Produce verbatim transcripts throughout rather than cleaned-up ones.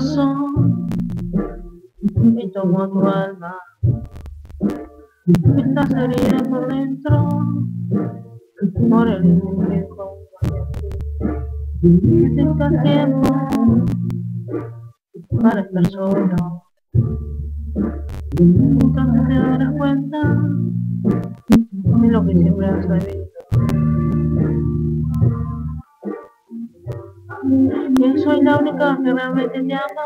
corazón y tomo tu alma. Estás herida por dentro, por el viejo. Necesitas tiempo para estar solo. Entonces te darás cuenta de lo que siempre has sabido. Que soy la única que realmente te ama.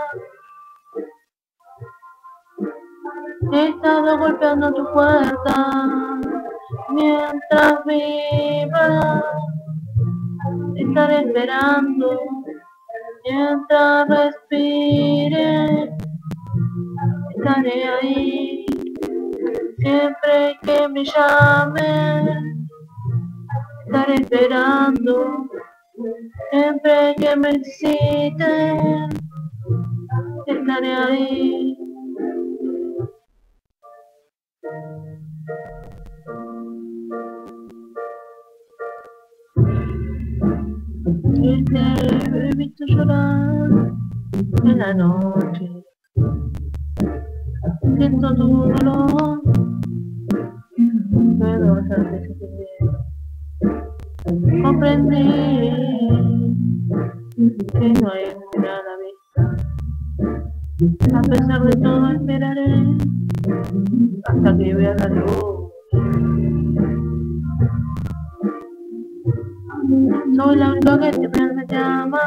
He estado golpeando tu puerta mientras viva. Estaré esperando mientras respire. Estaré ahí siempre que me llame. Estaré esperando siempre que me necesiten. Estaré ahí. Y te he visto llorar en la noche. Siento tu dolor, puedo hacerte sentir. Comprendí que no hay cura a la vista. A pesar de todo esperaré hasta que veas la luz. Soy la única que te realmente ama.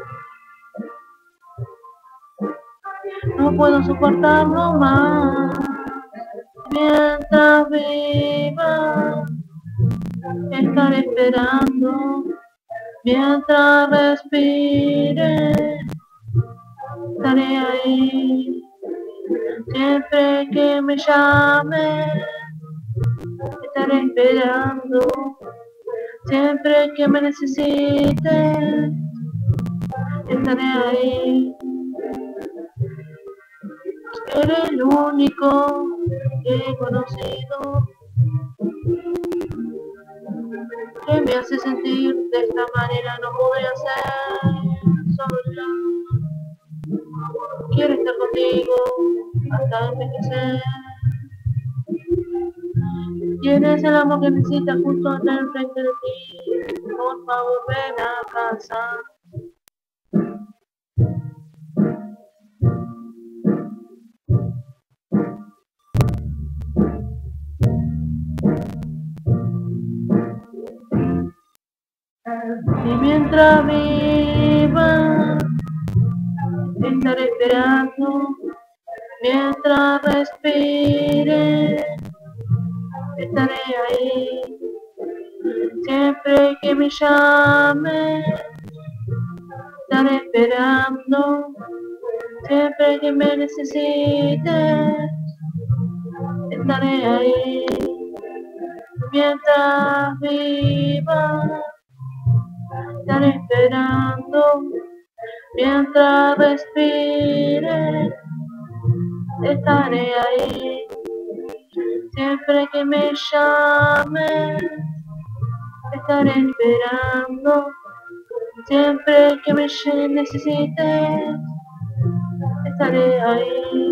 No puedo soportarlo más. Mientras viva, estaré esperando. Mientras respire, estaré ahí. Siempre que me llame, estaré esperando. Siempre que me necesite, estaré ahí. Eres el único que he conocido que me hace sentir de esta manera. No podría ser sola. Quiero estar contigo hasta envejecer. Tienes el amor que necesitas justo al frente de ti. Por favor, ven a casa. Y mientras viva, estaré esperando. Mientras respire, estaré ahí. Siempre que me llame, estaré esperando. Siempre que me necesite, estaré ahí. Mientras viva, estaré esperando. Mientras respire, estaré ahí. Siempre que me llame, estaré esperando. Siempre que me necesites, estaré ahí.